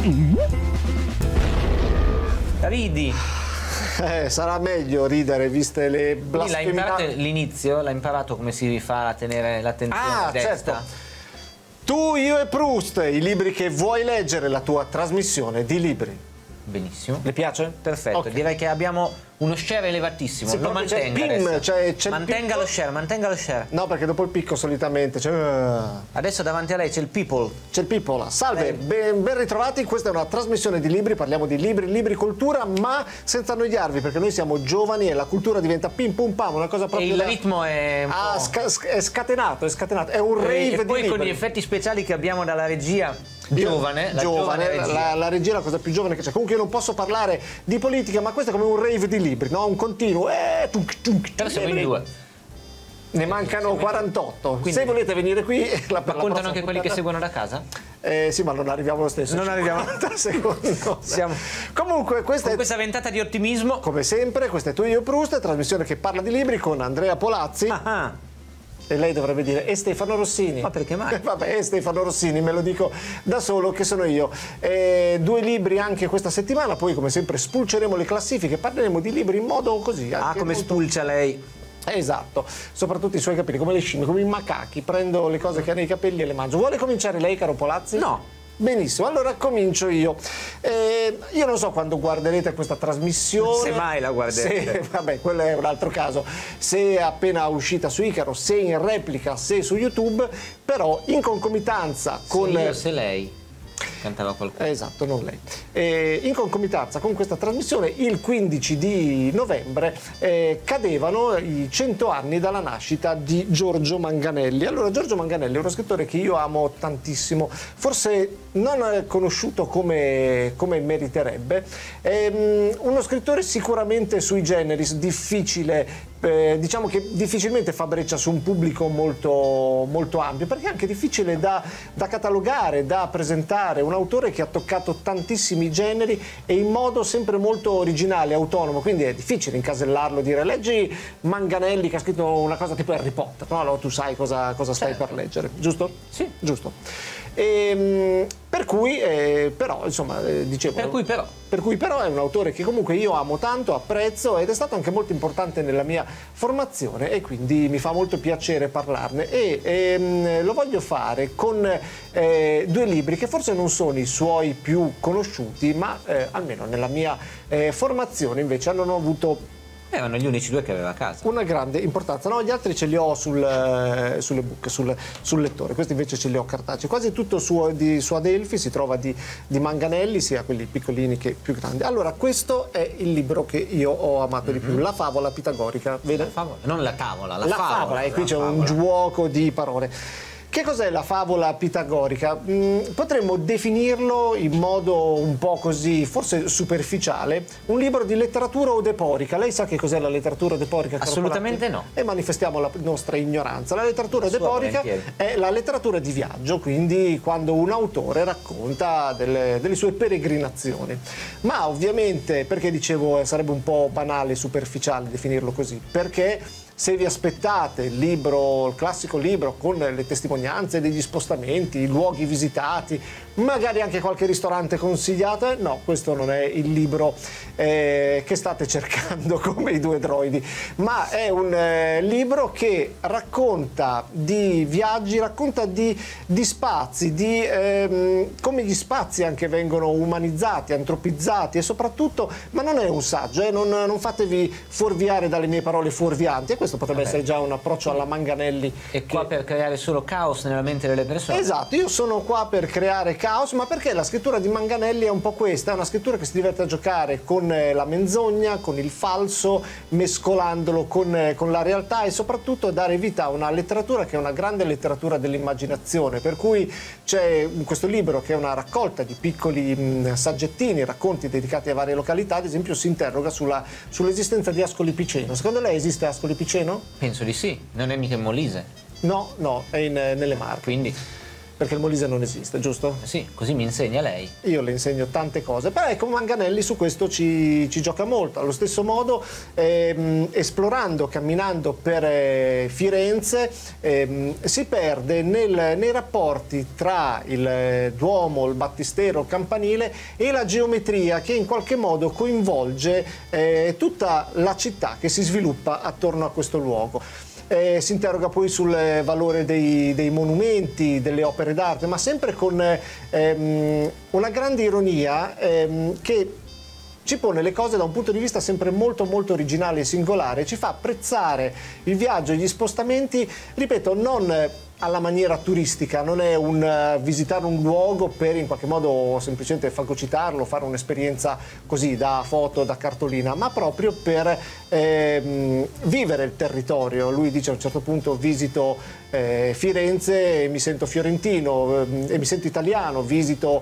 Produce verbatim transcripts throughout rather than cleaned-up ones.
Ridi. Eh, sarà meglio ridere viste le blasfemità. L'inizio l'ha imparato come si rifà a tenere l'attenzione ah, destra. Certo. Tu, io e Proust, i libri che vuoi leggere, la tua trasmissione di libri. Benissimo. Le piace? Perfetto, Okay. Direi che abbiamo uno share elevatissimo. Sì, Lo mantenga adesso. C'è, c'è mantenga lo share, mantenga lo share. No, perché dopo il picco solitamente c'è... Adesso davanti a lei c'è il people. C'è il people. Salve, ben, ben ritrovati. Questa è una trasmissione di libri, parliamo di libri, libri, cultura, ma senza annoiarvi, perché noi siamo giovani e la cultura diventa pim pum pam, una cosa proprio... E il da... ritmo è un ah, po'... sca è scatenato, è scatenato. È un rave e, di e poi libri. Con gli effetti speciali che abbiamo dalla regia giovane, la giovane, giovane regia. La, la regia è la cosa più giovane che c'è. Comunque io non posso parlare di politica, ma questo è come un rave di libri, no? Un continuo. Eh, tunk, tunk, Però siamo in due. Ne mancano quarantotto. Quindi, se volete venire qui, la, ma contano anche quelli che seguono da casa? Eh, sì, ma non arriviamo lo stesso. Non arriviamo. Secondo Siamo... Comunque, questa con è questa ventata di ottimismo. Come sempre, questa è Tu, Io, Proust, trasmissione che parla di libri con Andrea Polazzi. Ah, ah. E lei dovrebbe dire, e Stefano Rossini. Ma perché mai? Vabbè, e Stefano Rossini, me lo dico da solo che sono io. Eh, due libri anche questa settimana, poi come sempre spulceremo le classifiche, parleremo di libri in modo così. Ah, come molto... spulcia lei. Esatto, soprattutto i suoi capelli, come le scimmie, come i macachi, prendo le cose che ha nei capelli e le mangio. Vuole cominciare lei, caro Polazzi? No. Benissimo, allora comincio io. Eh, io non so quando guarderete questa trasmissione. Se mai la guarderete. Se, vabbè, quello è un altro caso. Se è appena uscita su Icaro, se in replica, se su YouTube, però in concomitanza con... Se io, se lei. Cantava qualcuno. Esatto, non lei. Eh, in concomitanza con questa trasmissione, il quindici di novembre eh, cadevano i cento anni dalla nascita di Giorgio Manganelli. Allora, Giorgio Manganelli è uno scrittore che io amo tantissimo, forse non conosciuto come, come meriterebbe. È um, uno scrittore sicuramente sui generis, difficile. Eh, diciamo che difficilmente fa breccia su un pubblico molto, molto ampio, perché è anche difficile da, da catalogare, da presentare, un autore che ha toccato tantissimi generi e in modo sempre molto originale, autonomo, quindi è difficile incasellarlo, dire leggi Manganelli che ha scritto una cosa tipo Harry Potter, no? Allora tu sai cosa, cosa stai certo. per leggere, giusto? Sì. Giusto. E, per cui, eh, però, insomma, eh, dicevo... Per cui però... Per cui però è un autore che comunque io amo tanto, apprezzo ed è stato anche molto importante nella mia formazione e quindi mi fa molto piacere parlarne e ehm, lo voglio fare con eh, due libri che forse non sono i suoi più conosciuti, ma eh, almeno nella mia eh, formazione invece hanno avuto erano gli unici due che aveva a casa. una grande importanza. No, gli altri ce li ho sul, eh, sulle book, sul, sul lettore, questi invece ce li ho cartacei. Quasi tutto su, di, su Adelphi si trova di, di Manganelli, sia quelli piccolini che più grandi. Allora, questo è il libro che io ho amato mm-hmm. di più, La favola pitagorica. Vede? La favola, non la tavola, la, la favola. favola, e qui c'è favola. un giuoco di parole. Che cos'è la favola pitagorica? Mm, potremmo definirlo in modo un po' così, forse superficiale, un libro di letteratura odeporica. Lei sa che cos'è la letteratura odeporica? Assolutamente no. E manifestiamo la nostra ignoranza. La letteratura odeporica è la letteratura di viaggio, quindi quando un autore racconta delle, delle sue peregrinazioni. Ma ovviamente, perché dicevo sarebbe un po' banale e superficiale definirlo così? Perché se vi aspettate il libro, il classico libro con le testimonianze degli spostamenti, i luoghi visitati, magari anche qualche ristorante consigliato, eh, no, questo non è il libro eh, che state cercando come i due droidi, ma è un eh, libro che racconta di viaggi, racconta di, di spazi, di ehm, come gli spazi anche vengono umanizzati, antropizzati e soprattutto, ma non è un saggio, eh, non, non fatevi fuorviare dalle mie parole fuorvianti. Questo potrebbe Vabbè. essere già un approccio alla Manganelli. È qua che... per creare solo caos nella mente delle persone. Esatto, io sono qua per creare caos, ma perché la scrittura di Manganelli è un po' questa, è una scrittura che si diverte a giocare con la menzogna, con il falso, mescolandolo con, con la realtà e soprattutto dare vita a una letteratura che è una grande letteratura dell'immaginazione, per cui c'è questo libro che è una raccolta di piccoli mh, saggettini, racconti dedicati a varie località, ad esempio si interroga sulla, sull'esistenza di Ascoli Piceno. Secondo lei esiste Ascoli Piceno? Penso di sì, non è mica in Molise. No, no, è in, nelle Marche. Quindi? perché il Molise non esiste, giusto? Sì, così mi insegna lei. Io le insegno tante cose, però ecco, Manganelli su questo ci, ci gioca molto. Allo stesso modo, ehm, esplorando, camminando per eh, Firenze, ehm, si perde nel, nei rapporti tra il eh, Duomo, il Battistero, il Campanile e la geometria che in qualche modo coinvolge eh, tutta la città che si sviluppa attorno a questo luogo. Eh, si interroga poi sul valore dei, dei monumenti, delle opere d'arte, ma sempre con ehm, una grande ironia ehm, che ci pone le cose da un punto di vista sempre molto molto originale e singolare, ci fa apprezzare il viaggio e gli spostamenti, ripeto, non alla maniera turistica, non è un uh, visitare un luogo per in qualche modo semplicemente fagocitarlo, fare un'esperienza così da foto, da cartolina, ma proprio per ehm, vivere il territorio. Lui dice a un certo punto: visito eh, Firenze e mi sento fiorentino, eh, e mi sento italiano, visito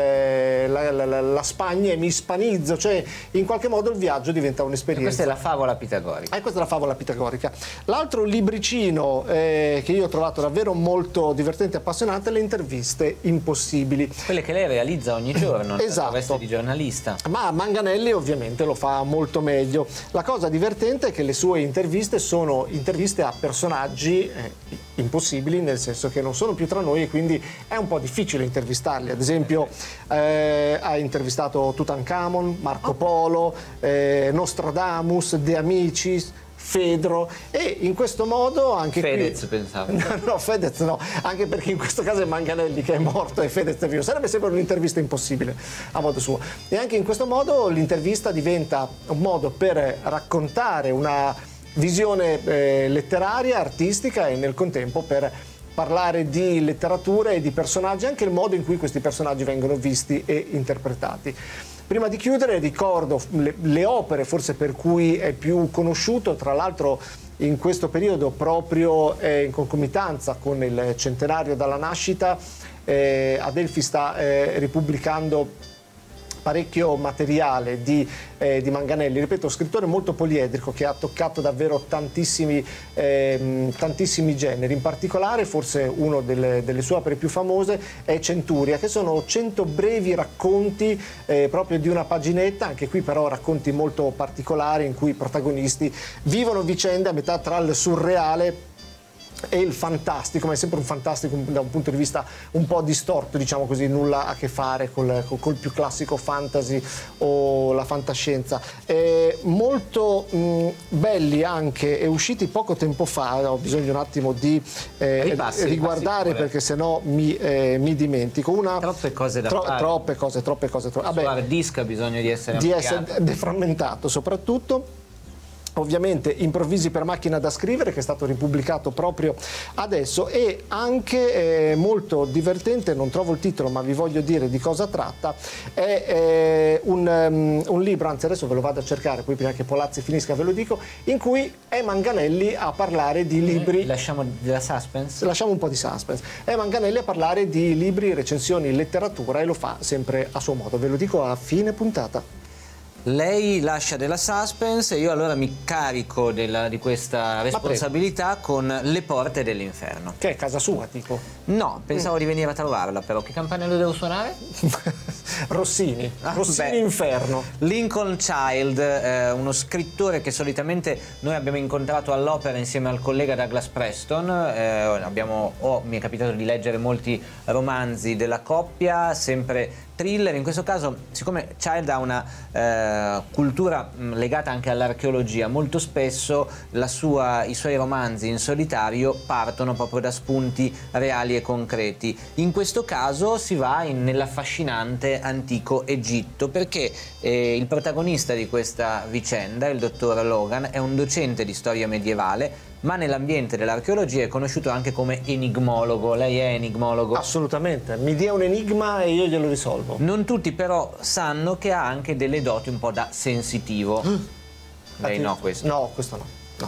le, la, la, la, la Spagna e mi ispanizzo, cioè in qualche modo il viaggio diventa un'esperienza. Questa è la favola pitagorica. E questa è la favola pitagorica. L'altro libricino eh, che io ho trovato davvero molto divertente e appassionante, le interviste impossibili, quelle che lei realizza ogni giorno. Esatto. Nella veste di giornalista. Ma Manganelli ovviamente lo fa molto meglio. La cosa divertente è che le sue interviste sono interviste a personaggi eh, impossibili, nel senso che non sono più tra noi e quindi è un po' difficile intervistarli. Ad esempio eh, ha intervistato Tutankhamon, Marco Polo, eh, Nostradamus, De Amicis, Fedro, e in questo modo anche Fedez qui... pensavo. No, no, Fedez no, anche perché in questo caso è Manganelli che è morto e Fedez è vivo, sarebbe sempre un'intervista impossibile a modo suo, e anche in questo modo l'intervista diventa un modo per raccontare una visione eh, letteraria, artistica, e nel contempo per parlare di letteratura e di personaggi, anche il modo in cui questi personaggi vengono visti e interpretati. Prima di chiudere ricordo le, le opere forse per cui è più conosciuto, tra l'altro in questo periodo proprio eh, in concomitanza con il centenario dalla nascita, eh, Adelphi sta eh, ripubblicando parecchio materiale di, eh, di Manganelli, ripeto, scrittore molto poliedrico che ha toccato davvero tantissimi, eh, tantissimi generi. In particolare forse una delle, delle sue opere più famose è Centuria, che sono cento brevi racconti eh, proprio di una paginetta, anche qui però racconti molto particolari in cui i protagonisti vivono vicende a metà tra il surreale e il fantastico, ma è sempre un fantastico da un punto di vista un po' distorto, diciamo così, nulla a che fare col, col più classico fantasy o la fantascienza. Eh, molto mh, belli anche, e usciti poco tempo fa, ho bisogno un attimo di eh, ripassi, riguardare ripassi perché sennò mi, eh, mi dimentico. Una, troppe cose da tro fare. Troppe cose, troppe cose. Tro Vabbè, hard disk ha bisogno di essere di essere deframmentato soprattutto. Ovviamente Improvvisi per macchina da scrivere, che è stato ripubblicato proprio adesso, e anche eh, molto divertente, non trovo il titolo ma vi voglio dire di cosa tratta, è eh, un, um, un libro, anzi adesso ve lo vado a cercare, poi prima che Polazzi finisca ve lo dico, in cui è Manganelli a parlare di libri... Lasciamo della suspense? Lasciamo un po' di suspense. È Manganelli a parlare di libri, recensioni, letteratura, e lo fa sempre a suo modo, ve lo dico a fine puntata. Lei lascia della suspense e io allora mi carico della, di questa responsabilità con Le porte dell'inferno. Che è casa sua, tipo? No, pensavo mm. di venire a trovarla, però che campanello devo suonare? Rossini, ah, Rossini beh. Inferno. Lincoln Child, eh, uno scrittore che solitamente noi abbiamo incontrato all'opera insieme al collega Douglas Preston. Eh, abbiamo, oh, mi è capitato di leggere molti romanzi della coppia, sempre thriller. In questo caso, siccome Child ha una eh, cultura mh, legata anche all'archeologia, molto spesso la sua, i suoi romanzi in solitario partono proprio da spunti reali e concreti. In questo caso si va in, nell'affascinante antico Egitto, perché eh, il protagonista di questa vicenda, il dottor Logan, è un docente di storia medievale, ma nell'ambiente dell'archeologia è conosciuto anche come enigmologo. Lei è enigmologo? Assolutamente, mi dia un enigma e io glielo risolvo. Non tutti però sanno che ha anche delle doti un po' da sensitivo. Lei no, questo? No, questo no. no.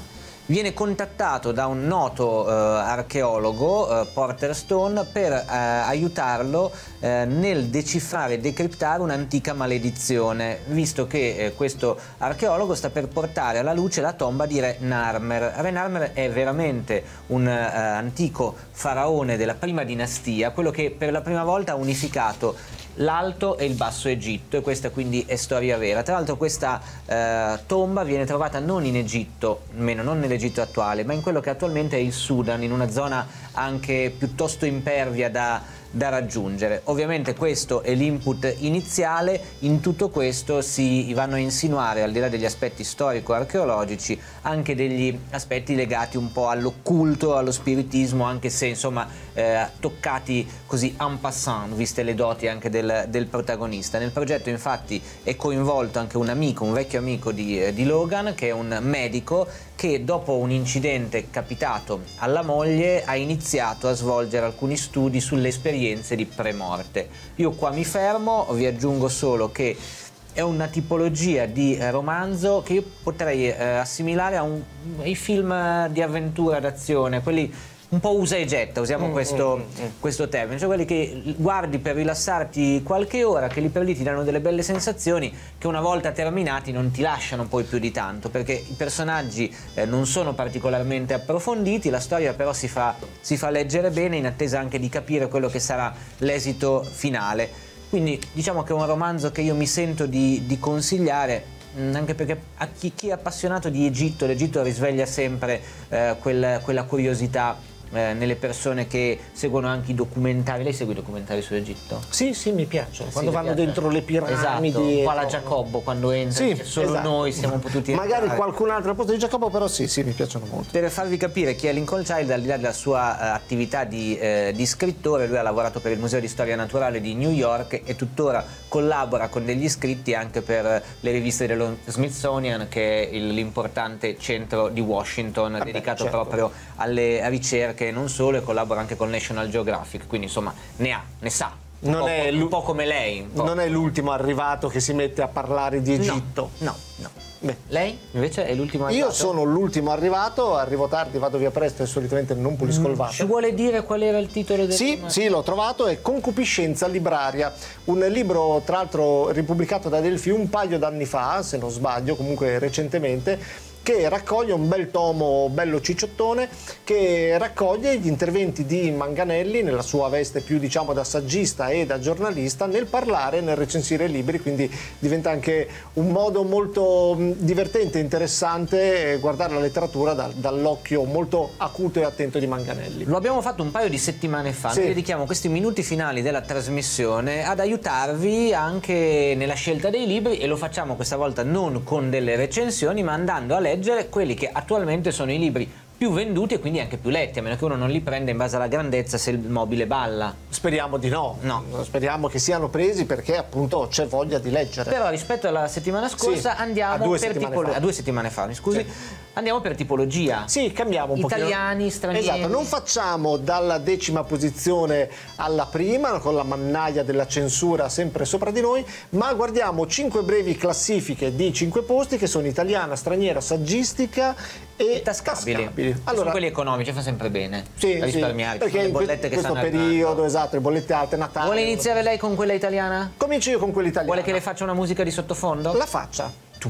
viene contattato da un noto eh, archeologo, eh, Porter Stone, per eh, aiutarlo eh, nel decifrare e decriptare un'antica maledizione, visto che eh, questo archeologo sta per portare alla luce la tomba di Re Narmer. Re Narmer è veramente un eh, antico faraone della prima dinastia, quello che per la prima volta ha unificato l'Alto e il Basso Egitto, e questa quindi è storia vera. Tra l'altro questa eh, tomba viene trovata non in Egitto, meno non nell'Egitto attuale, ma in quello che attualmente è il Sudan, in una zona anche piuttosto impervia da da raggiungere. Ovviamente questo è l'input iniziale. In tutto questo si vanno a insinuare, al di là degli aspetti storico-archeologici, anche degli aspetti legati un po' all'occulto, allo spiritismo, anche se insomma eh, toccati così en passant, viste le doti anche del, del protagonista. Nel progetto infatti è coinvolto anche un amico, un vecchio amico di, di Logan, che è un medico che dopo un incidente capitato alla moglie ha iniziato a svolgere alcuni studi sulle esperienze di premorte. Io qua mi fermo, vi aggiungo solo che è una tipologia di romanzo che io potrei eh, assimilare a un, ai film di avventura d'azione, quelli un po' usa e getta, usiamo mm, questo, mm, mm. questo termine, cioè quelli che guardi per rilassarti qualche ora, che lì per lì ti danno delle belle sensazioni, che una volta terminati non ti lasciano poi più di tanto, perché i personaggi eh, non sono particolarmente approfonditi, la storia però si fa, si fa leggere bene, in attesa anche di capire quello che sarà l'esito finale. Quindi diciamo che è un romanzo che io mi sento di, di consigliare, anche perché a chi, chi è appassionato di Egitto, l'Egitto risveglia sempre eh, quel, quella curiosità eh, nelle persone che seguono anche i documentari. Lei segue i documentari sull'Egitto? Sì, sì, mi piacciono. Quando sì, vanno piace. dentro le piramidi. Esatto, qua la Giacobbo quando entra, sì, solo esatto. noi siamo potuti entrare. Magari qualcun altro al posto di Giacobbo, però sì, sì, mi piacciono molto. Per farvi capire chi è Lincoln Child, al di là della sua uh, attività di, uh, di scrittore, lui ha lavorato per il Museo di Storia Naturale di New York e tuttora collabora con degli scritti anche per le riviste dello Smithsonian, che è l'importante centro di Washington ah dedicato beh, certo. proprio alle ricerche, non solo, e collabora anche con National Geographic, quindi insomma ne ha, ne sa. Un, non po', è un po' come lei. Po'. Non è l'ultimo arrivato che si mette a parlare di Egitto. No, no, no. Beh. Lei invece è l'ultimo arrivato? Io sono l'ultimo arrivato, arrivo tardi, vado via presto e solitamente non pulisco mm, il vaso. Ci vuole dire qual era il titolo del Sì, film? sì, l'ho trovato, è Concupiscenza libraria, un libro tra l'altro ripubblicato da Delphi un paio d'anni fa, se non sbaglio, comunque recentemente, che raccoglie un bel tomo bello cicciottone, che raccoglie gli interventi di Manganelli nella sua veste più diciamo da saggista e da giornalista nel parlare e nel recensire libri, quindi diventa anche un modo molto divertente e interessante guardare la letteratura da, dall'occhio molto acuto e attento di Manganelli. Lo abbiamo fatto un paio di settimane fa, sì. Noi dedichiamo questi minuti finali della trasmissione ad aiutarvi anche nella scelta dei libri, e lo facciamo questa volta non con delle recensioni ma andando a leggere quelli che attualmente sono i libri più venduti e quindi anche più letti, a meno che uno non li prenda in base alla grandezza se il mobile balla. Speriamo di no. No. Speriamo che siano presi perché appunto c'è voglia di leggere. Però rispetto alla settimana scorsa sì, andiamo a per tipologia. A due settimane fa, mi scusi. Sì. Andiamo per tipologia. Sì, cambiamo un po'. Italiani, stranieri. Esatto, non facciamo dalla decima posizione alla prima, con la mannaia della censura sempre sopra di noi, ma guardiamo cinque brevi classifiche di cinque posti che sono italiana, straniera, saggistica e tascabili. tascabili. Allora, sono quelli economici, fa sempre bene sì, risparmiare, sì, perché le in bollette questo che periodo, arrivando. esatto, le bollette alte, Natale. Vuole iniziare lei con quella italiana? Comincio io con quella italiana. Vuole che le faccia una musica di sottofondo? La faccia. Tu.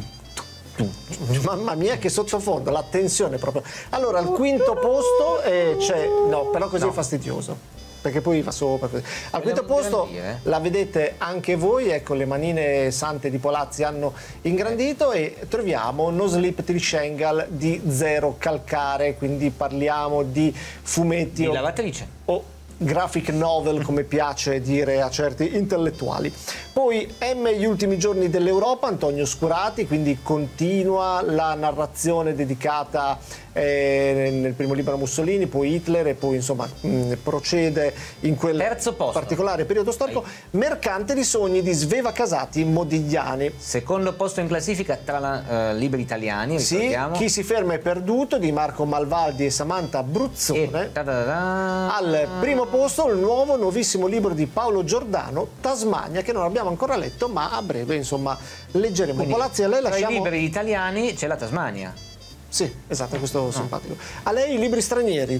Mamma mia che sottofondo, la tensione proprio. Allora al quinto posto eh, c'è, no però così no. è fastidioso perché poi va sopra così. Al quinto posto la vedete anche voi, ecco, le manine sante di Polazzi hanno ingrandito e troviamo No Sleep Till Shangal di Zero Calcare, quindi parliamo di fumetti di lavatrice o graphic novel, come piace dire a certi intellettuali. Poi M Gli ultimi giorni dell'Europa, Antonio Scurati, quindi continua la narrazione dedicata eh, nel primo libro a Mussolini, poi Hitler e poi insomma mh, procede in quel terzo posto, particolare periodo storico. Vai. Mercante di sogni di Sveva Casati Modigliani. Secondo posto in classifica tra la, uh, libri italiani, sì, Chi si ferma è perduto di Marco Malvaldi e Samantha Bruzzone. E da da da. Al primo posto il nuovo, nuovissimo libro di Paolo Giordano, Tasmania, che non abbiamo ancora letto, ma a breve insomma leggeremo. Quindi, Polazzi, a lei tra lasciamo... i libri italiani c'è la Tasmania. Sì, esatto, questo oh. simpatico. A lei i libri stranieri?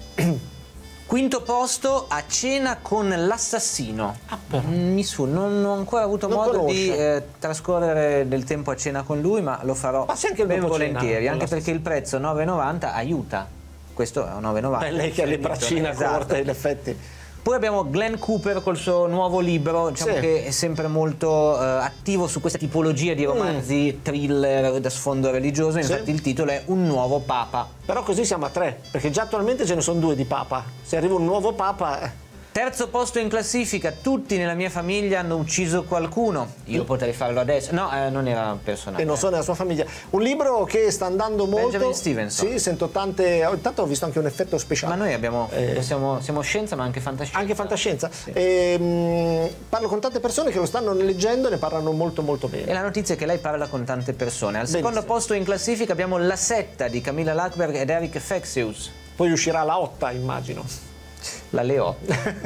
Quinto posto, A cena con l'assassino. Ah, però. Mi su, non ho ancora avuto non modo conosce. di eh, trascorrere del tempo a cena con lui, ma lo farò ma anche ben il volentieri, cena, anche perché il prezzo nove e novanta aiuta. Questo è un nove e novanta. Beh, lei che ha le braccine esatto. corte, in effetti. Poi abbiamo Glenn Cooper col suo nuovo libro, diciamo sì. che è sempre molto eh, attivo su questa tipologia di romanzi mm. thriller da sfondo religioso, infatti sì. il titolo è Un nuovo Papa. Però così siamo a tre, perché già attualmente ce ne sono due di Papa. Se arriva un nuovo Papa... Terzo posto in classifica, tutti nella mia famiglia hanno ucciso qualcuno. Io potrei farlo adesso. No, eh, non era personale. E non so nella sua famiglia. Un libro che sta andando molto. Benjamin Stevenson. Sì, sento tante. Intanto ho visto anche un effetto speciale. Ma noi abbiamo. Eh... Siamo, siamo scienza, ma anche fantascienza. Anche fantascienza. Sì. E, mh, parlo con tante persone che lo stanno leggendo e ne parlano molto molto bene. E la notizia è che lei parla con tante persone. Al secondo Benissimo. posto in classifica abbiamo La setta di Camilla Lackberg ed Eric Fexius. Poi uscirà la otta, immagino. La Leo.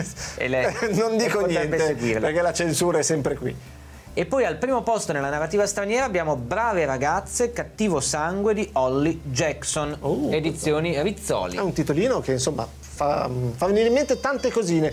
E lei, non dico niente, seguirla. Perché la censura è sempre qui. E poi al primo posto nella narrativa straniera abbiamo Brave ragazze, cattivo sangue di Holly Jackson, oh, edizioni Rizzoli. È un titolino che insomma fa, fa venire in mente tante cosine.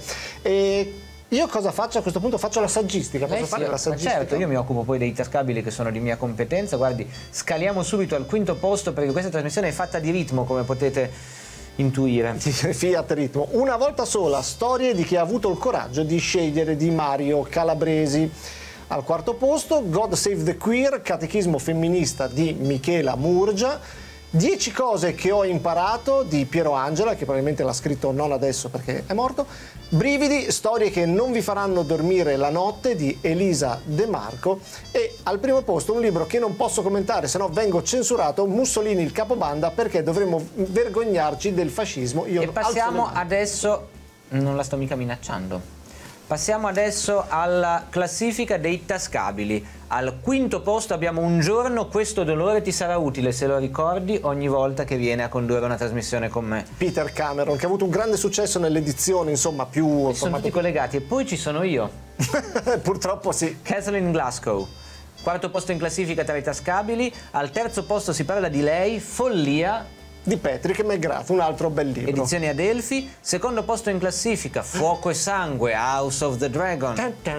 E io cosa faccio a questo punto? Faccio la saggistica. Posso Lei fare sì, la saggistica? Certo, io mi occupo poi dei tascabili che sono di mia competenza. Guardi, scaliamo subito al quinto posto perché questa trasmissione è fatta di ritmo, come potete intuire. Fiat Ritmo. Una volta sola, storie di chi ha avuto il coraggio di scegliere di Mario Calabresi. Al quarto posto, God Save the Queer, catechismo femminista di Michela Murgia. Dieci cose che ho imparato di Piero Angela, che probabilmente l'ha scritto non adesso perché è morto. Brividi, storie che non vi faranno dormire la notte di Elisa De Marco. E al primo posto un libro che non posso commentare, se no vengo censurato, Mussolini il capobanda, perché dovremmo vergognarci del fascismo. Io e passiamo adesso, non la sto mica minacciando, passiamo adesso alla classifica dei tascabili. Al quinto posto abbiamo Un giorno questo dolore ti sarà utile, se lo ricordi, ogni volta che viene a condurre una trasmissione con me. Peter Cameron, che ha avuto un grande successo nell'edizione, insomma, più... E sono tutti collegati. E poi ci sono io. Purtroppo sì. Kathleen Glasgow. Quarto posto in classifica tra i tascabili. Al terzo posto si parla di lei, Follia, di Patrick McGrath, un altro bel libro. Edizioni Adelphi. Secondo posto in classifica, Fuoco e sangue, House of the Dragon.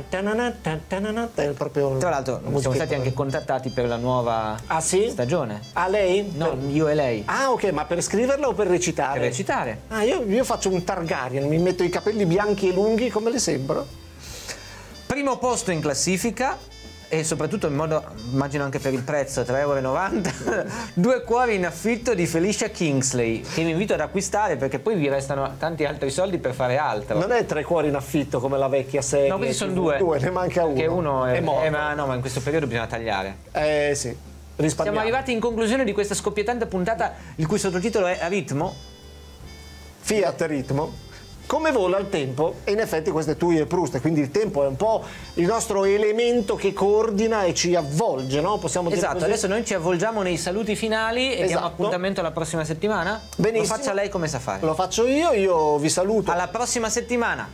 Proprio tra l'altro siamo stati anche contattati per la nuova ah, sì? stagione. Ah, lei? No, per... io e lei. Ah, ok, ma per scriverla o per recitare? Per recitare. Ah, io, io faccio un Targaryen, mi metto i capelli bianchi e lunghi, come le sembro? Primo posto in classifica, e soprattutto in modo, immagino anche per il prezzo, tre e novanta euro, Due cuori in affitto di Felicia Kingsley, che vi invito ad acquistare perché poi vi restano tanti altri soldi per fare altro. Non è Tre cuori in affitto come la vecchia serie. No, questi sono due. Due, ne manca uno. Che uno è, è morto. Eh, ma no, ma in questo periodo bisogna tagliare. Eh sì, risparmiamo. Siamo arrivati in conclusione di questa scoppiettante puntata, il cui sottotitolo è A ritmo. Fiat Ritmo. Come vola il tempo, e in effetti questo è Tui e Proust, quindi il tempo è un po' il nostro elemento che coordina e ci avvolge, no? Possiamo dire esatto, così? Adesso noi ci avvolgiamo nei saluti finali e esatto. diamo appuntamento alla prossima settimana. Benissimo. Lo faccia lei come sa fare. Lo faccio io, io vi saluto. Alla prossima settimana.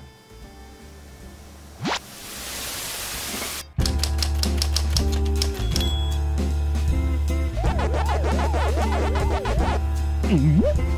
Mm-hmm.